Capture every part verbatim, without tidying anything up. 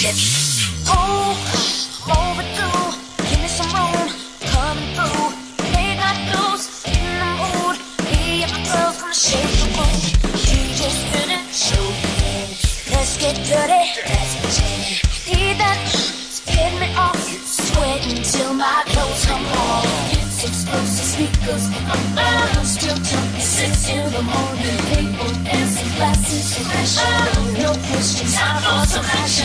Oh, overdue. Give me some room, coming through. Late night blues, in the mood. Me and my girls gonna shake the room. D J spinning, show me. Let's get dirty. Let's get dirty. Need that to get me off. Sweating till my clothes come off. It's explosive speakers. I'm still jumping six in the morning. People dancing, glasses of passion. No questions, time for some action.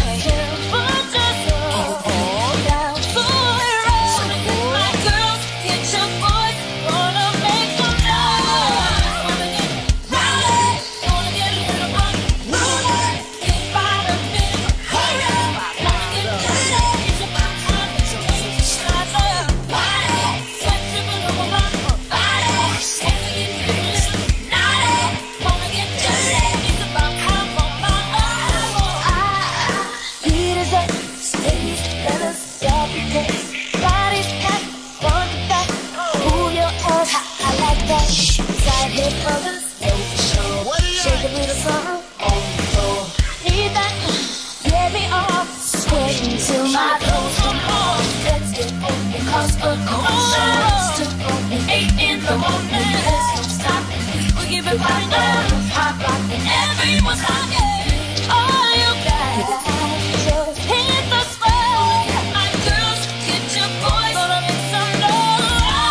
Shake a little something on the floor. Need that, get me off. Sweating till my clothes come off. Let's get open, cause of course. Still open, eight in the morning. Let's don't stop it. We give it right now. Hot rockin', everyone's rockin'. All you got, just hit the spot. My girls, get your boys, gonna make some noise.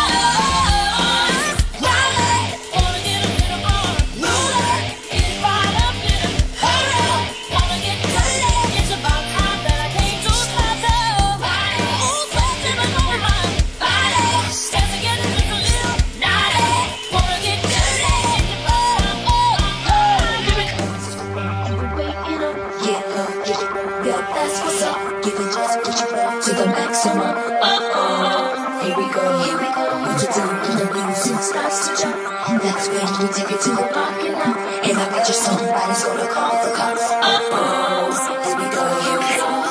Wanna get a little more. To the maximum. Uh-oh. Here we go, here we go. What you do when the music starts to jump? That's when we take it to the parking lot. And I bet you somebody's gonna call the cops. Uh-oh. Here we go, here we go.